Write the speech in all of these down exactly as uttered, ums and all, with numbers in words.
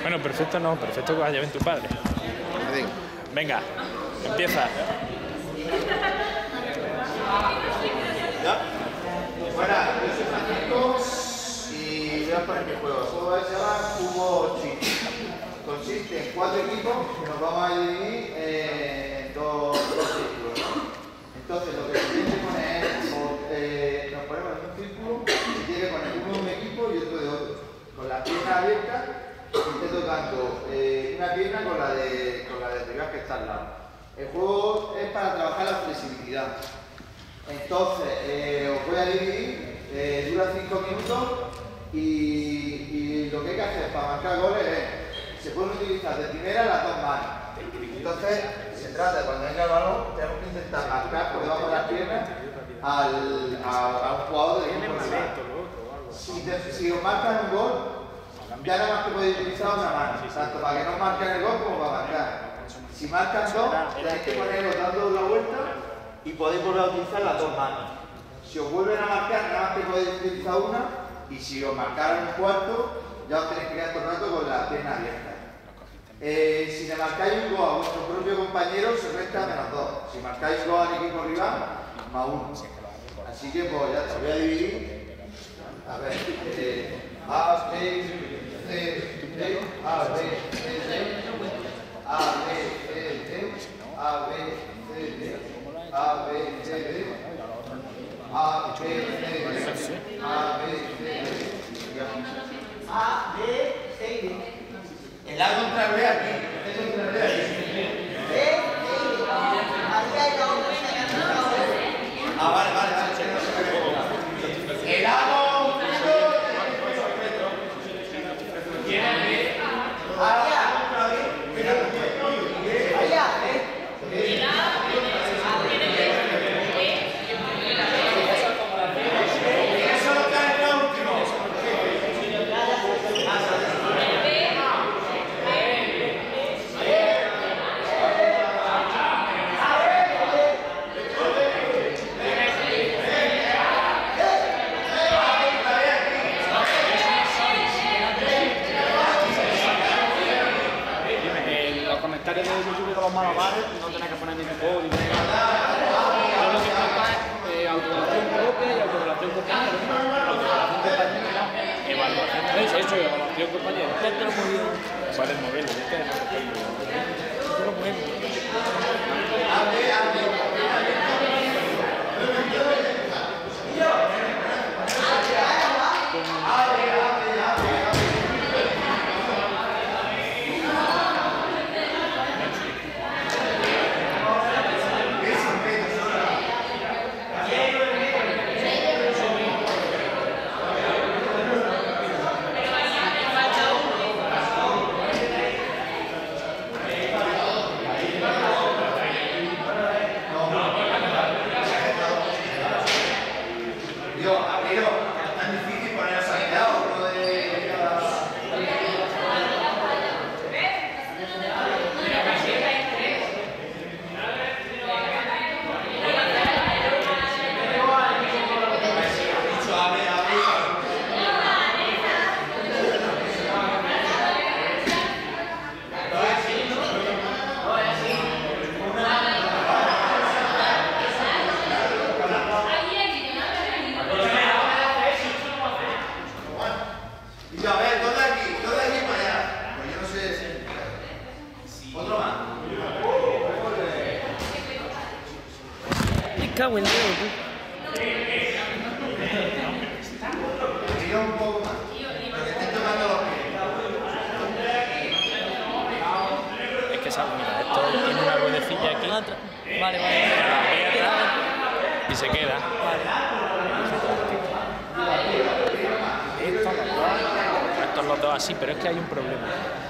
Bueno, perfecto no, perfecto que vaya bien tu padre. Venga, empieza. ¿Ya? Bueno, yo soy Francisco y voy a poner mi juego. El juego se llama Cubo Chip. Consiste en cuatro equipos que nos vamos a dividir en dos, dos círculos. Entonces, lo que se tiene que poner es, eh, nos ponemos en un círculo y tiene que poner uno de un equipo y otro de otro. Con las piernas abiertas, esté tocando eh, una pierna con la de con la de arriba que está al lado. El juego es para trabajar la flexibilidad. Entonces, eh, os voy a dividir, eh, dura cinco minutos y, y lo que hay que hacer para marcar goles es, se pueden utilizar de primera las dos manos. Entonces, se trata de cuando venga el balón, tenemos que intentar marcar por debajo de las piernas al, a, a un jugador del equipo rival. Si, te, si os marcan un gol, ya nada más que podéis utilizar una mano, tanto para que no marquen el gol como para marcar. Si marcan dos, tenéis que poneros dando la vuelta y podéis volver a utilizar las dos manos. Si os vuelven a marcar, nada más que podéis utilizar una, y si os marcaron un cuarto, ya os tenéis que quedar todo el rato con las piernas abiertas. Eh, si le marcáis un gol a vuestro propio compañero, se resta menos dos. Si marcáis gol al equipo rival, más uno. Así que pues ya te voy a dividir. A ver, eh, A, B, C, D, A, B, C, D, A, B, C, D, A, B, C, D, A, B, C, D, A, B, C, D, A, B, C, D, A, B, C, D. El A contra B aquí, el contra B ahí. B, C, Ah, vale, vale, vale. El A con ¿quién es B? A contra B. Allá, ¿eh? El A tiene B. Eso lo cae en el último. De YouTube con los malabares, no tenés que poner ningún juego ni nada. Yo lo que toca es eh, autorrelación propia y autorrelación compañera. Autorrelación compañera, evaluación. ¿Veis eso? Evaluación compañera. Dentro muy bien. Puedes moverlo, tienes que dejar que esto lo muevo. Cago en Dios, Tira un poco más. Porque estoy tocando los pies. Es que sabe, mira, esto tiene una ruedecilla aquí. Vale, vale. Y se queda. Estos los dos, estos los dos así, pero es que hay un problema.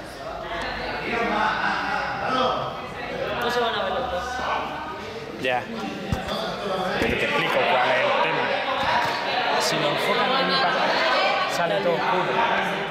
No se van a ver los dos. Ya. Pero te explico cuál es el tema. Si lo enfocan en mi página, sale todo oscuro.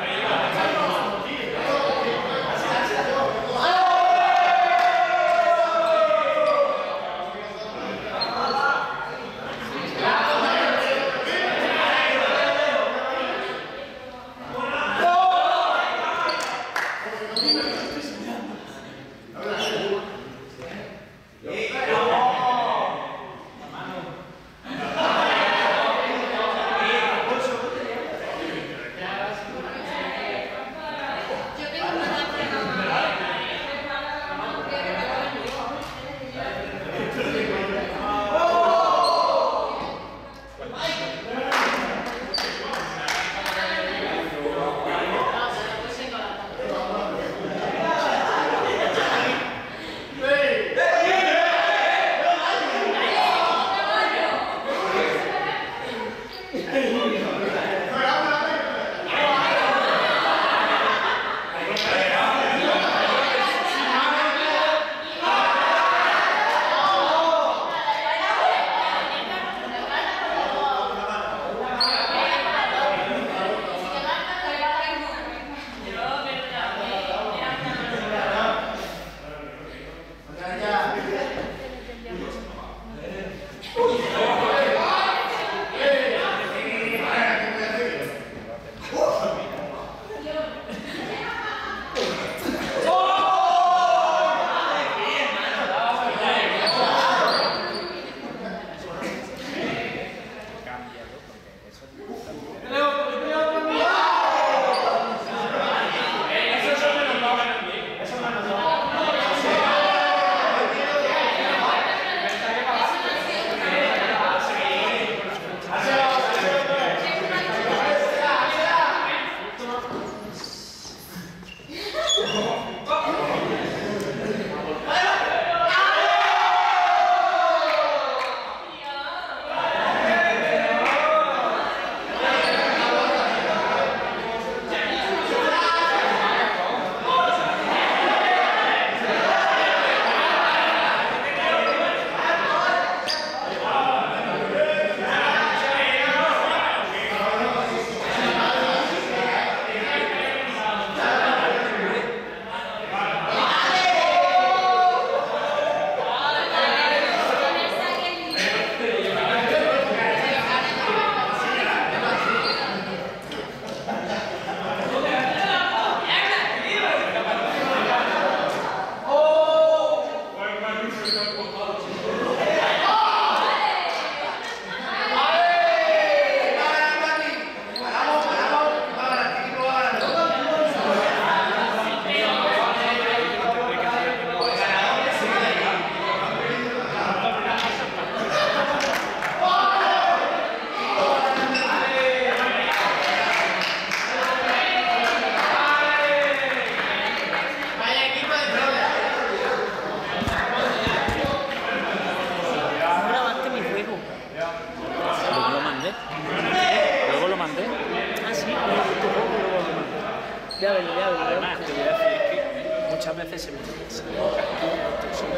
Ya verlo, ya verlo. Además, te voy a decir que muchas veces se me, se me casca, se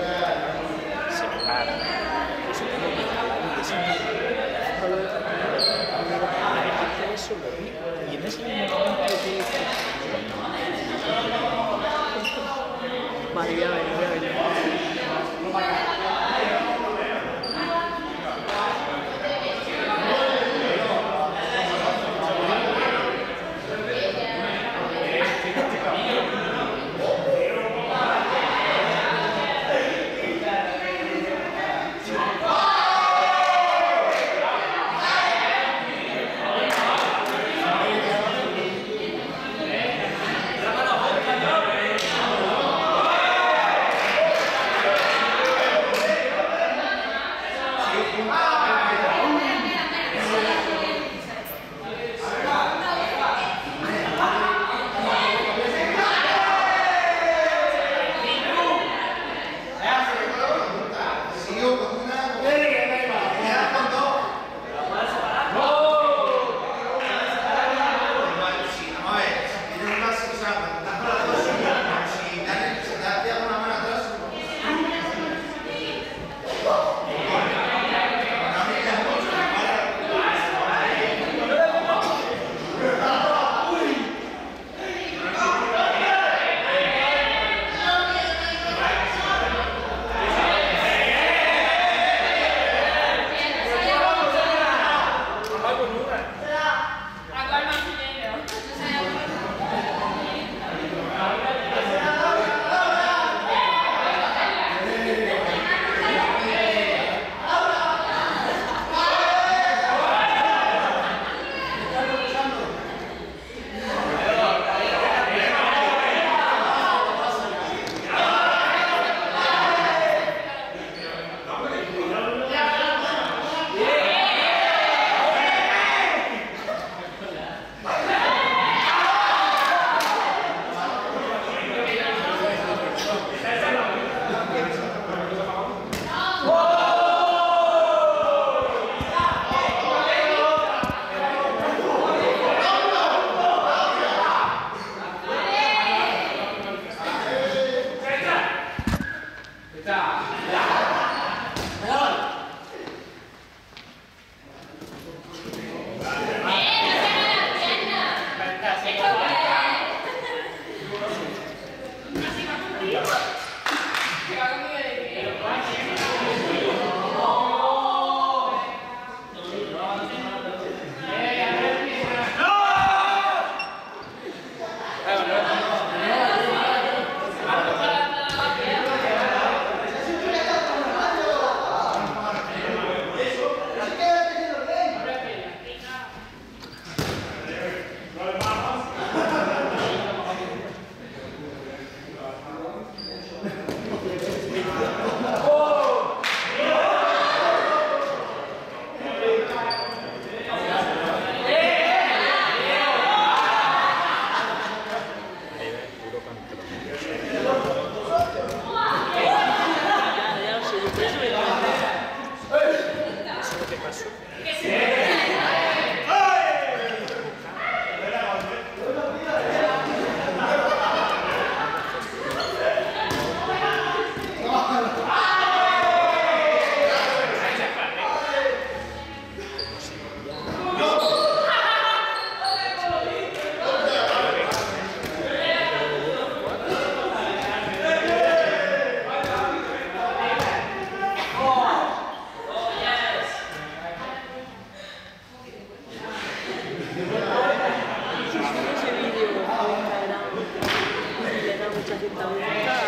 me para. Eso tengo que jalar y desencajar. Eso lo vi. Y en ese momento que... Vale, ya verlo, ya verlo. Ese vídeo en Instagram y le da mucha gente a